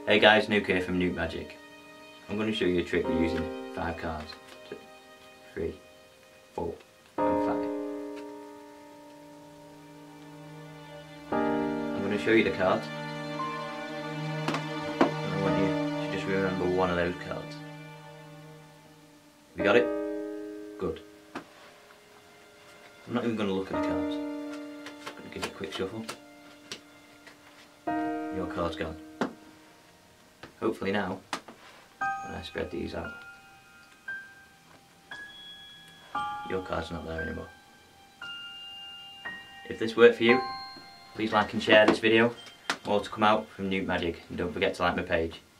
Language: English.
Hey guys, Nuke here from Nuke Magic. I'm going to show you a trick with using 5 cards. 2, 3, 4 and 5. I'm going to show you the cards. And I want you to just remember one of those cards. Have you got it? Good. I'm not even going to look at the cards. I'm going to give it a quick shuffle. Your card's gone. Hopefully now, when I spread these out, your card's not there anymore. If this worked for you, please like and share this video. More to come out from Nuke Magic, and don't forget to like my page.